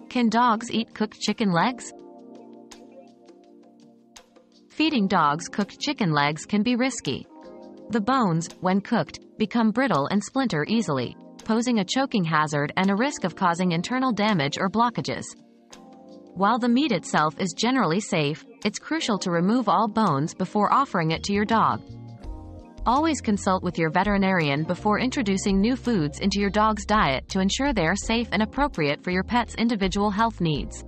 Can dogs eat cooked chicken legs? Feeding dogs cooked chicken legs can be risky. The bones, when cooked, become brittle and splinter easily, posing a choking hazard and a risk of causing internal damage or blockages. While the meat itself is generally safe, it's crucial to remove all bones before offering it to your dog. Always consult with your veterinarian before introducing new foods into your dog's diet to ensure they are safe and appropriate for your pet's individual health needs.